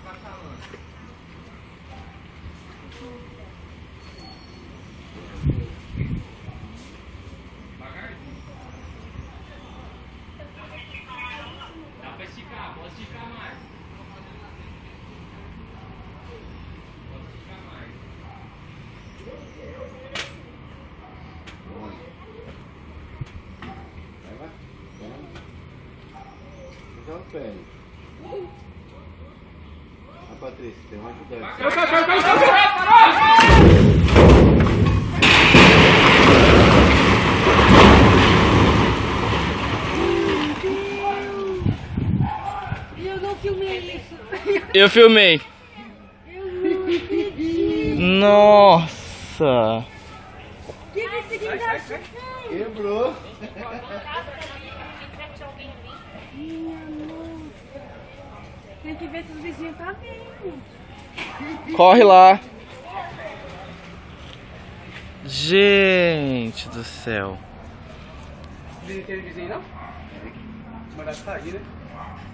Dá pra esticar, pode esticar mais. Pode esticar mais. Vai lá. Então, pele. A Patrícia, tem um ajudante. Eu não filmei isso. Eu filmei. Eu não acredito. Nossa. Que esse guindaste? Quebrou. Minha nossa. Tem que ver se os vizinhos tá vendo. Corre lá. Gente do céu. Vizinho tem vizinho não? Mandar sair, né?